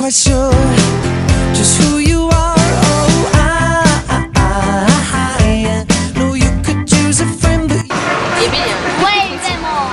quite sure just who you are. Oh, I know you could use a friend, but Way more.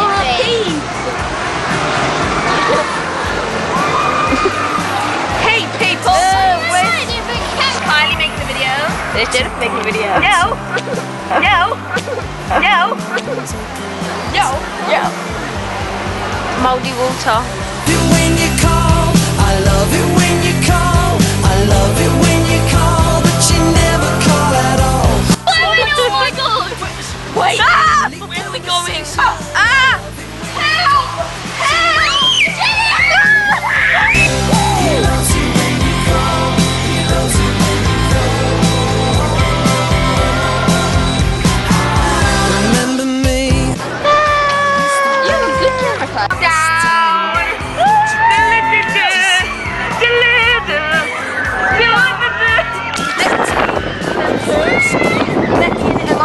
Hey people! Kylie making the video. There's Jennifer making the video. No! No! No! No! No! Mouldy water. when you call, I love it when you call, I love it when you call, but you never call at all. Oh my god! Wait! Ah! Where are we going? Ah! Help! Help! He loves it when you call, he loves it when you call. Remember me? You have a good camera class. Down! Becky and Emma.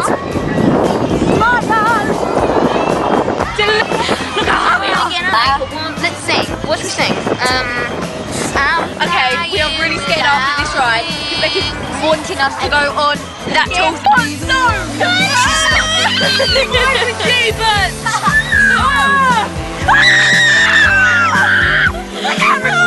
Look how high we are! Let's sing. What should we sing? Okay, we are really scared after this ride because Becky's wanting us to go on that tall. No! Jesus! The camera's